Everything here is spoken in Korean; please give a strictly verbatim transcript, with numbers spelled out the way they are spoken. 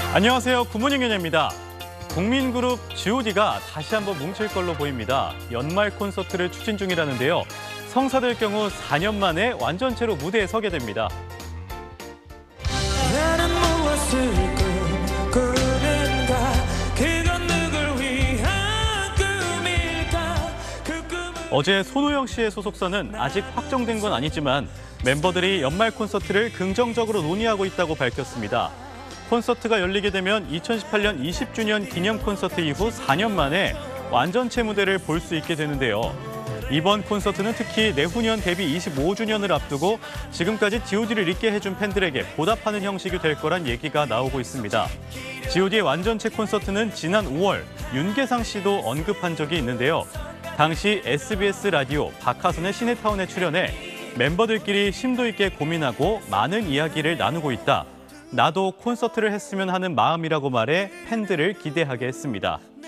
안녕하세요. 굿모닝 연예입니다. 국민그룹 지 오 디가 다시 한번 뭉칠 걸로 보입니다. 연말 콘서트를 추진 중이라는데요. 성사될 경우 사 년 만에 완전체로 무대에 서게 됩니다. 나는 무엇을 꿈꾸는가 그건 누굴 위한 꿈일까 그 꿈을... 어제 손호영 씨의 소속사는 아직 확정된 건 아니지만 멤버들이 연말 콘서트를 긍정적으로 논의하고 있다고 밝혔습니다. 콘서트가 열리게 되면 이천십팔 년 이십 주년 기념 콘서트 이후 사 년 만에 완전체 무대를 볼 수 있게 되는데요. 이번 콘서트는 특히 내후년 데뷔 이십오 주년을 앞두고 지금까지 지 오 디를 잊게 해준 팬들에게 보답하는 형식이 될 거란 얘기가 나오고 있습니다. 지 오 디의 완전체 콘서트는 지난 오월 윤계상 씨도 언급한 적이 있는데요. 당시 에스 비 에스 라디오 박하선의 시네타운에 출연해 멤버들끼리 심도 있게 고민하고 많은 이야기를 나누고 있다. 나도 콘서트를 했으면 하는 마음이라고 말해 팬들을 기대하게 했습니다.